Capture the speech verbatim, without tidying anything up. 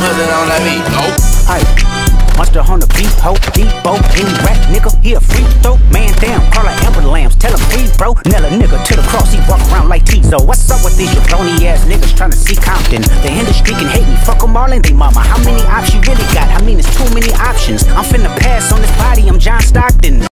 Put it on that beat, go. Aye. Monster on the beat, ho, Debo, any rap nigga, he a free throw. Man down, call her Amber Lambs, tell him hey bro. Nail a nigga to the cross, he walk around like Tizo. What's up with these jabroni ass niggas trying to see Compton? The industry can hate me, fuck them all and they mama. How many options you really got? I mean, it's too many options. I'm finna pass on this body, I'm John Stockton.